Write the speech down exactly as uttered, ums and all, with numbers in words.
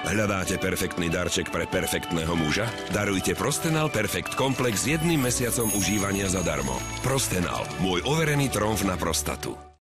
Hľadáte perfektný darček pre perfektného muža? Darujte Prostenal Perfect Komplex s jedným mesiacom užívania zadarmo. Prostenal, môj overený tromf na prostatu.